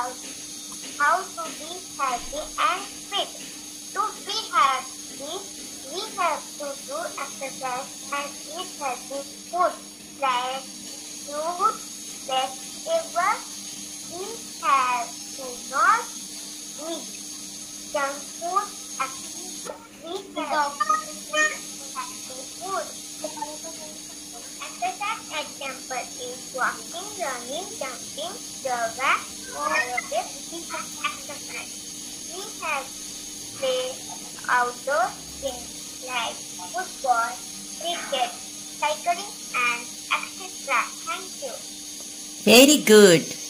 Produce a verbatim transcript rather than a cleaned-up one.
about how to be healthy and fit. To be healthy, we have to do exercise and eat healthy food like fruits, vegetables. We have to not eat junk food. We have to eat healthy food. Exercise example is walking, running, jumping, yoga, aerobics, and exercise. We have play outdoor games like football, cricket, cycling, and et cetera. Thank you. Very good.